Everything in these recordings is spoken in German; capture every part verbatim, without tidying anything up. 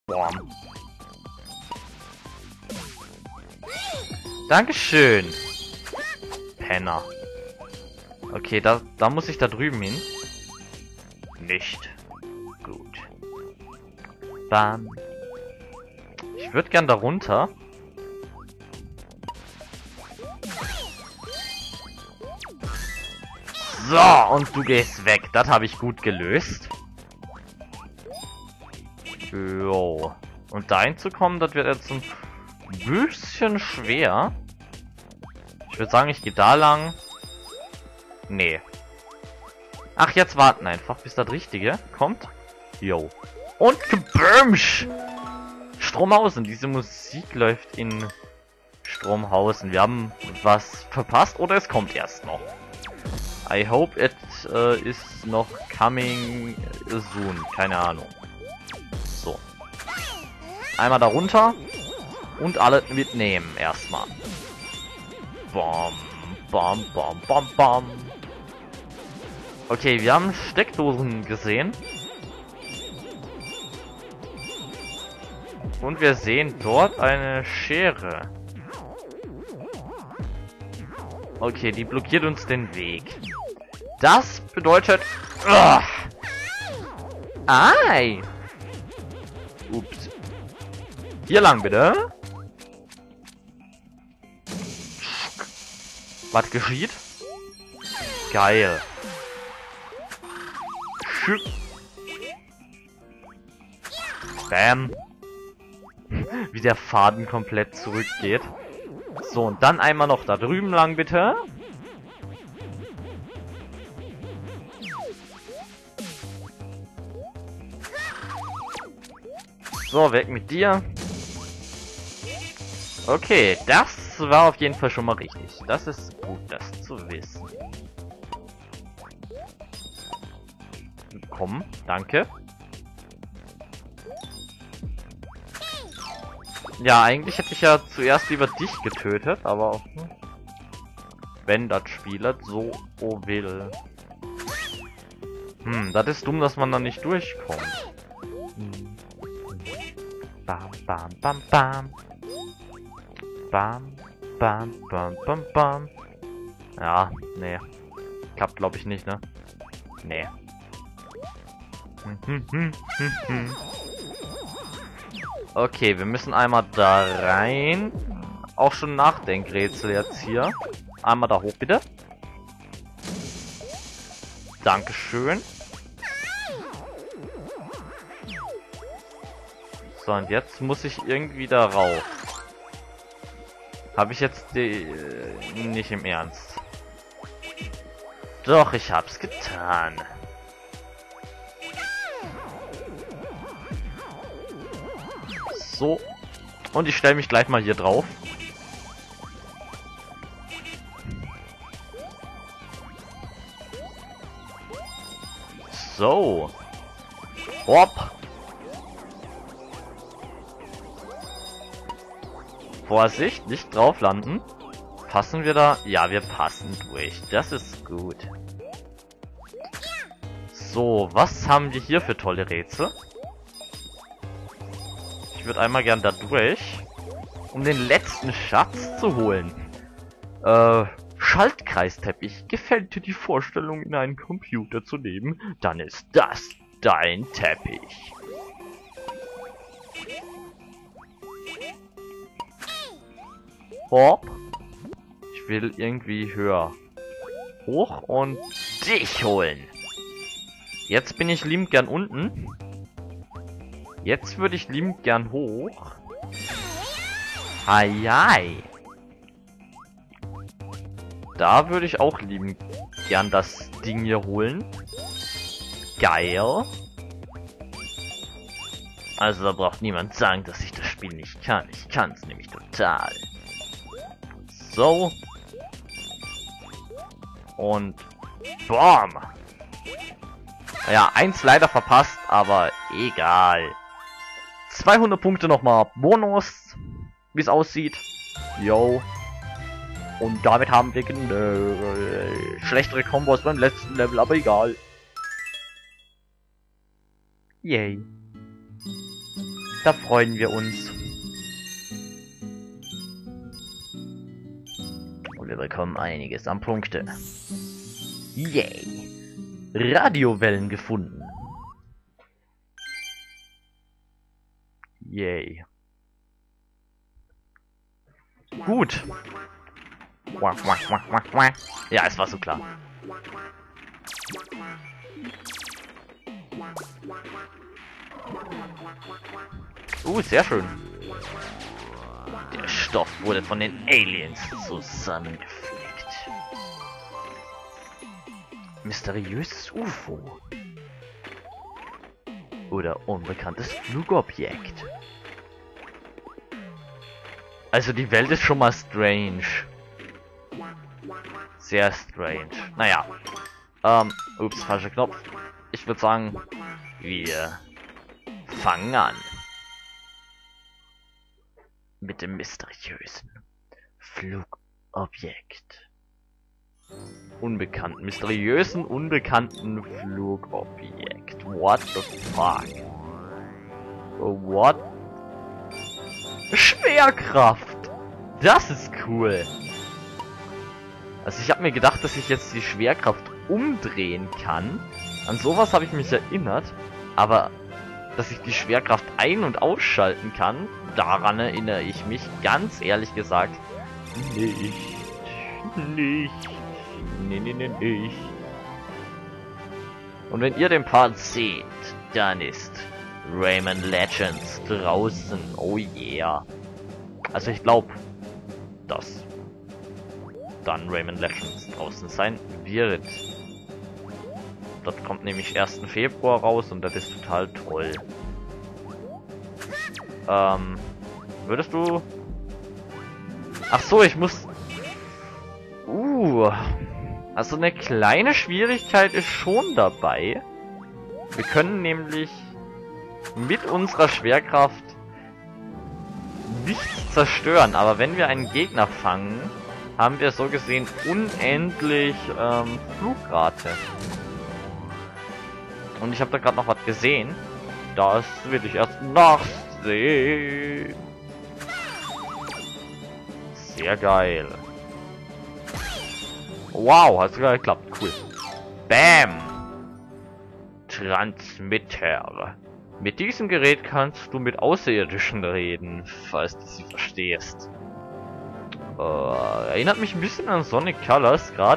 Boah. Dankeschön. Penner. Okay, da, da muss ich da drüben hin. Nicht. Gut. Bam. Ich würde gern da runter. So, und du gehst weg. Das habe ich gut gelöst. Jo. Und da hinzukommen, das wird jetzt ein bisschen schwer. Ich würde sagen, ich gehe da lang. Nee. Ach, jetzt warten einfach, bis das Richtige kommt. Jo. Und gebümsch! Stromhausen. Diese Musik läuft in Stromhausen. Wir haben was verpasst oder es kommt erst noch. I hope it uh, is noch coming soon. Keine Ahnung. So. Einmal da runter. Und alle mitnehmen erstmal. Bam, bam, bam, bam, bam. Okay, wir haben Steckdosen gesehen. Und wir sehen dort eine Schere. Okay, die blockiert uns den Weg. Das bedeutet... Ugh. Ei! Ups. Hier lang bitte. Was geschieht? Geil. Schüpp. Bam. Wie der Faden komplett zurückgeht. So, und dann einmal noch da drüben lang, bitte. So, weg mit dir. Okay, das war auf jeden Fall schon mal richtig. Das ist gut, das zu wissen. Komm, danke. Ja, eigentlich hätte ich ja zuerst lieber dich getötet, aber wenn das Spiel so will. Hm, das ist dumm, dass man da nicht durchkommt. Hm. Bam, bam, bam, bam. Bam, bam, bam, bam, bam. Ja, nee. Klappt, glaube ich, nicht, ne? Nee. Hm, hm, hm, hm, hm. Okay, wir müssen einmal da rein. Auch schon Nachdenkrätsel jetzt hier. Einmal da hoch, bitte. Dankeschön. So, und jetzt muss ich irgendwie da rauf. Habe ich jetzt die... Äh, nicht im Ernst. Doch, ich hab's getan. So. Und ich stelle mich gleich mal hier drauf. So. Hopp. Vorsicht, nicht drauf landen. Passen wir da? Ja, wir passen durch. Das ist gut. So, was haben wir hier für tolle Rätsel? Ich würde einmal gern da durch, um den letzten Schatz zu holen. Äh, Schaltkreisteppich. Gefällt dir die Vorstellung, in einen Computer zu leben? Dann ist das dein Teppich. Hopp. Ich will irgendwie höher. Hoch und dich holen. Jetzt bin ich liebend gern unten. Jetzt würde ich liebend gern hoch. Eiei. Da würde ich auch liebend gern das Ding hier holen. Geil. Also da braucht niemand sagen, dass ich das Spiel nicht kann. Ich kann es nämlich total. So. Und BOM! Ja, eins leider verpasst, aber egal. zweihundert Punkte nochmal Bonus, wie es aussieht. Yo. Und damit haben wir äh, schlechtere Kombos beim letzten Level, aber egal. Yay. Da freuen wir uns. Und wir bekommen einiges an Punkte. Yay! Radiowellen gefunden. Yay. Gut. Ja, es war so klar. Uh, sehr schön. Der Stoff wurde von den Aliens zusammengepflegt. Mysteriöses U F O. Oder unbekanntes Flugobjekt. Also die Welt ist schon mal strange. Sehr strange. Naja. Ähm, ups, falscher Knopf. Ich würde sagen, wir fangen an. Mit dem mysteriösen Flugobjekt. Unbekannten, mysteriösen, unbekannten Flugobjekt. What the fuck? What? Schwerkraft! Das ist cool! Also ich habe mir gedacht, dass ich jetzt die Schwerkraft umdrehen kann. An sowas habe ich mich erinnert. Aber dass ich die Schwerkraft ein- und ausschalten kann, daran erinnere ich mich ganz ehrlich gesagt nicht. Nicht. Nee, nee, nee, nicht. Und wenn ihr den Part seht, dann ist Rayman Legends draußen. Oh yeah. Also ich glaube, dass dann Rayman Legends draußen sein wird. Das kommt nämlich ersten Februar raus und das ist total toll. Ähm, würdest du... Ach so, ich muss... Uh, also eine kleine Schwierigkeit ist schon dabei. Wir können nämlich mit unserer Schwerkraft nichts zerstören, aber wenn wir einen Gegner fangen, haben wir so gesehen unendlich ähm, Flugrate. Und ich habe da gerade noch was gesehen. Das will ich erst nachsehen. Sehr geil. Wow, hat sogar geklappt. Cool. Bam! Transmitter. Mit diesem Gerät kannst du mit Außerirdischen reden, falls du sie verstehst. Äh, erinnert mich ein bisschen an Sonic Colors gerade.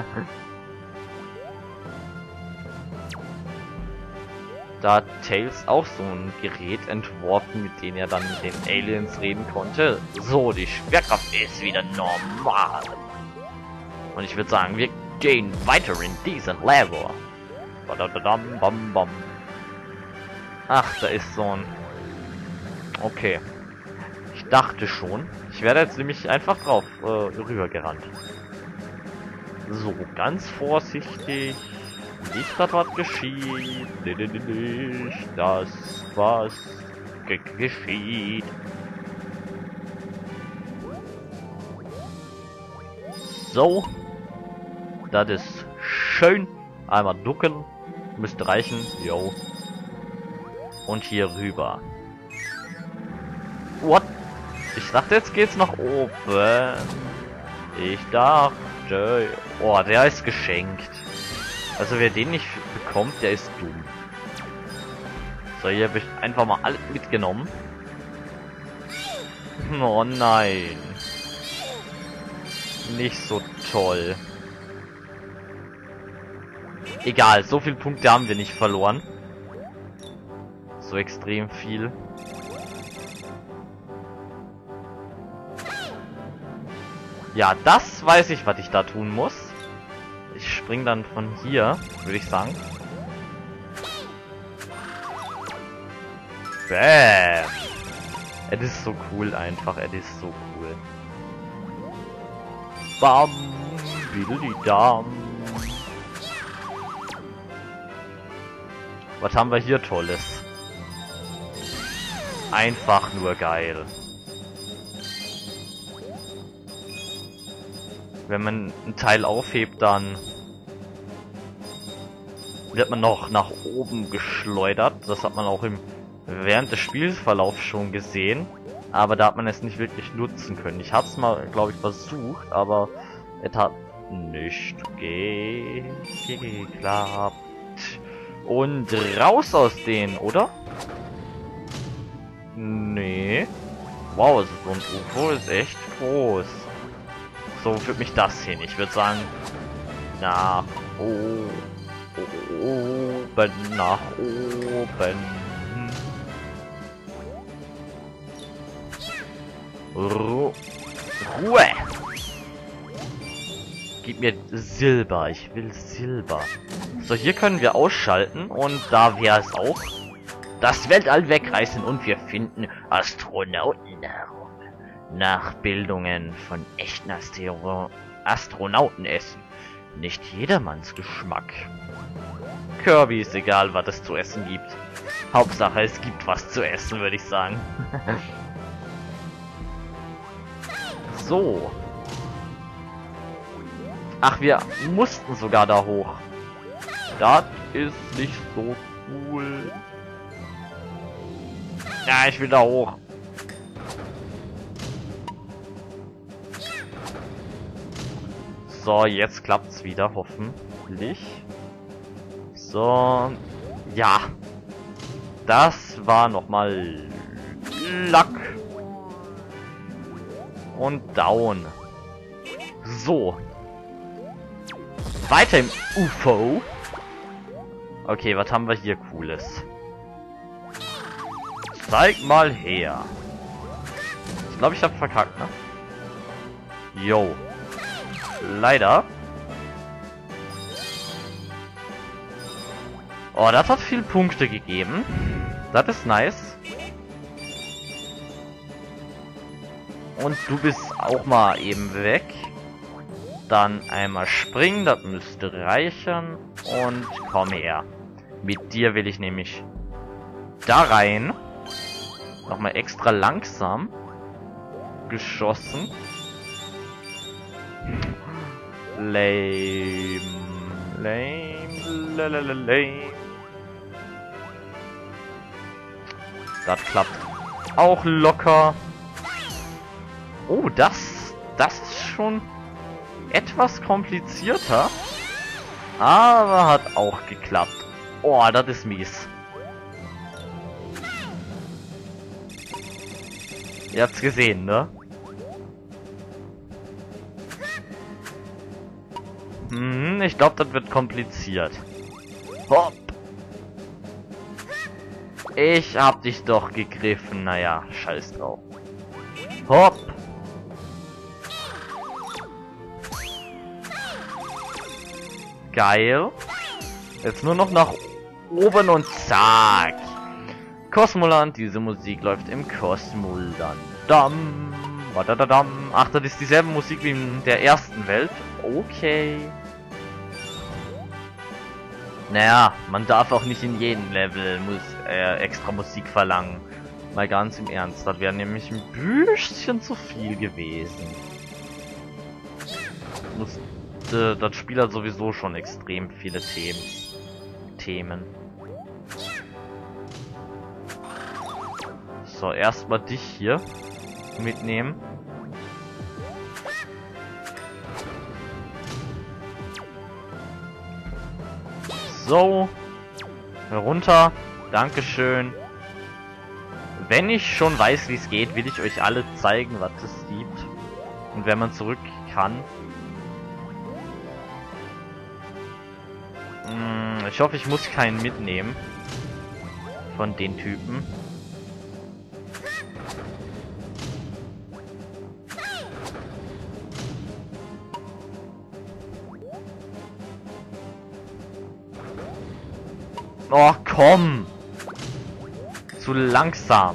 Da hat Tails auch so ein Gerät entworfen, mit dem er dann mit den Aliens reden konnte. So, die Schwerkraft ist wieder normal. Und ich würde sagen, wir gehen weiter in diesen Level. Badadadam, bam, bam. Ach, da ist so ein... Okay. Ich dachte schon. Ich werde jetzt nämlich einfach drauf äh, rübergerannt. So, ganz vorsichtig. Nicht, dass was geschieht. Nicht, dass was ge geschieht. So. Das ist schön. Einmal ducken. Müsste reichen. Jo. Und hier rüber. What? Ich dachte, jetzt geht's nach oben. Ich dachte... Oh, der ist geschenkt. Also wer den nicht bekommt, der ist dumm. So, hier habe ich einfach mal alles mitgenommen. Oh nein. Nicht so toll. Egal, so viele Punkte haben wir nicht verloren. So extrem viel. Ja, das weiß ich, was ich da tun muss. Ich spring dann von hier, würde ich sagen. Bam! Es ist so cool einfach, es ist so cool. Bam! Biddelidam! Was haben wir hier Tolles? Einfach nur geil. Wenn man ein Teil aufhebt, dann wird man noch nach oben geschleudert. Das hat man auch im während des Spielverlaufs schon gesehen, aber da hat man es nicht wirklich nutzen können. Ich hab's mal, glaube ich, versucht, aber es hat nicht ge ge geklappt. Und raus aus denen, oder? Nee. Wow, also so ein U F O ist echt groß. So führt mich das hin. Ich würde sagen, nach oben, nach oben. Ru Ruhe! Gib mir Silber. Ich will Silber. So, hier können wir ausschalten und da wäre es auch. Das Weltall wegreißen und wir finden Astronautennahrung. Nachbildungen von echten Astero Astronauten essen. Nicht jedermanns Geschmack. Kirby ist egal, was es zu essen gibt. Hauptsache, es gibt was zu essen, würde ich sagen. So. Ach, wir mussten sogar da hoch. Das ist nicht so cool. Ja, ich will da hoch. So, jetzt klappt's wieder, hoffentlich. So. Ja. Das war nochmal Lack. Und down. So. Weiter im U F O. Okay, was haben wir hier Cooles? Zeig mal her. Ich glaube, ich habe verkackt, ne? Yo. Leider. Oh, das hat viel Punkte gegeben. Das ist nice. Und du bist auch mal eben weg. Dann einmal springen, das müsste reichen. Und komm her. Mit dir will ich nämlich da rein. Nochmal extra langsam geschossen. Lame. Lame. Lame. Lame. Das klappt auch locker. Oh, das, das ist schon etwas komplizierter. Aber hat auch geklappt. Oh, das ist mies. Ihr habt's gesehen, ne? Hm, ich glaube, das wird kompliziert. Hopp. Ich hab dich doch gegriffen. Naja, scheiß drauf. Hopp. Geil. Jetzt nur noch nach oben und zack. Kosmoland, diese Musik läuft im Kosmoland. Dam, wadadadam. Ach, das ist dieselbe Musik wie in der ersten Welt. Okay. Naja, man darf auch nicht in jedem Level muss, äh, extra Musik verlangen. Mal ganz im Ernst, das wäre nämlich ein bisschen zu viel gewesen. Muss, äh, das Spiel hat sowieso schon extrem viele Themen. Themen. So, erstmal dich hier mitnehmen. So. Herunter. Dankeschön. Wenn ich schon weiß, wie es geht, will ich euch alle zeigen, was es gibt. Und wenn man zurück kann. Hm, ich hoffe, ich muss keinen mitnehmen. Von den Typen. Oh, komm! Zu langsam.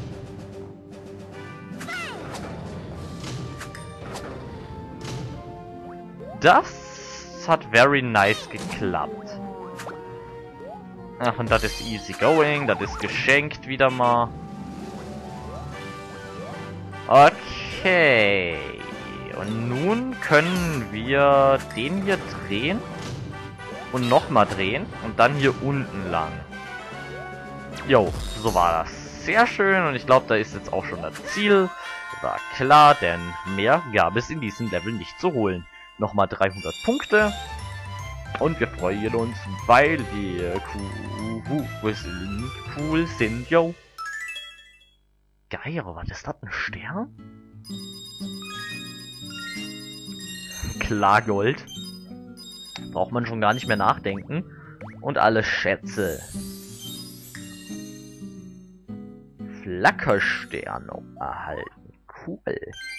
Das hat very nice geklappt. Ach, und das ist easy going, das ist geschenkt wieder mal. Okay. Und nun können wir den hier drehen. Und nochmal drehen. Und dann hier unten lang. Jo, so war das. Sehr schön und ich glaube, da ist jetzt auch schon das Ziel. War klar, denn mehr gab es in diesem Level nicht zu holen. Nochmal dreihundert Punkte. Und wir freuen uns, weil wir cool sind. Cool sind, yo. Geil, was ist das? Ein Stern? Klar, Gold. Braucht man schon gar nicht mehr nachdenken. Und alle Schätze. Flackersterne erhalten. Cool.